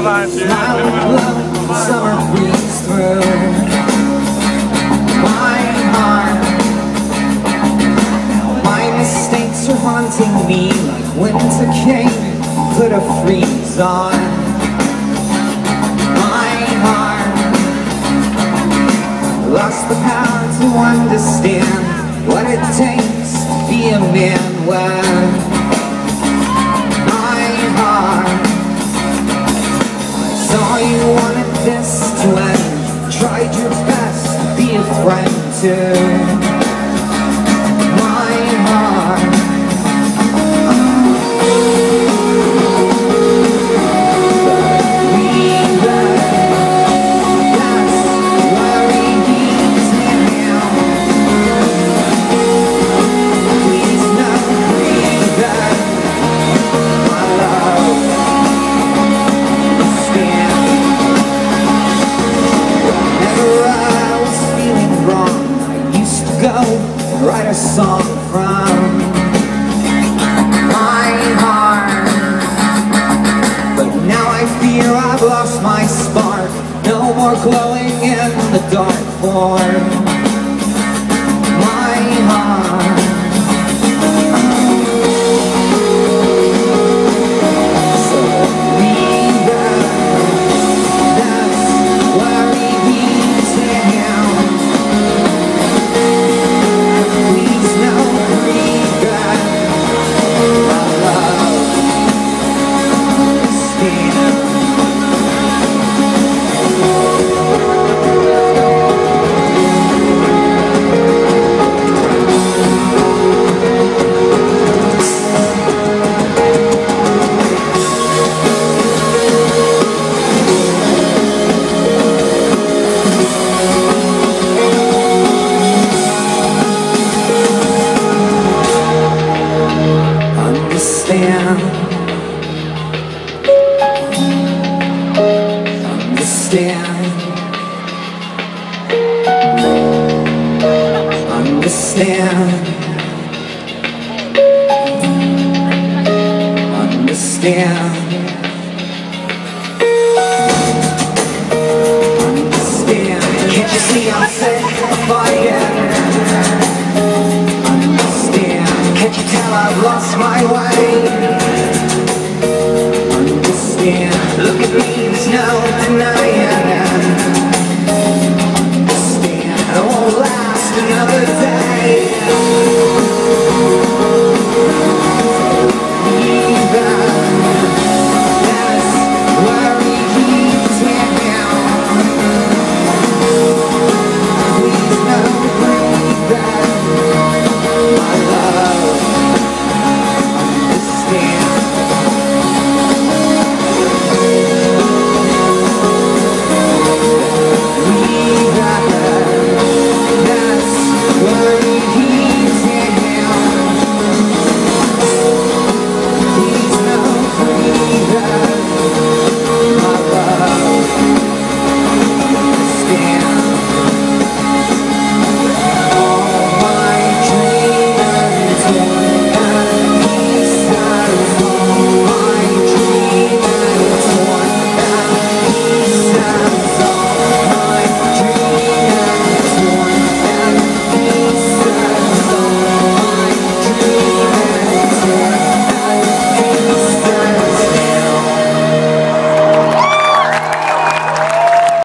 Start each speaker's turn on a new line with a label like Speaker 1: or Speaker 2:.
Speaker 1: Summer breeze through my heart. My mistakes are haunting me like winter came, put a freeze on my heart. Lost the power to understand what it takes to be a man when my heart saw you wanted this to end. Tried your best to be a friend to my heart. Write a song from my heart, but now I fear I've lost my spark. No more glowing in the dark for my heart. So leave that's where he beats him. Understand, understand, understand. Can't you see I'm set afire? Understand. Can't you tell I've lost my way?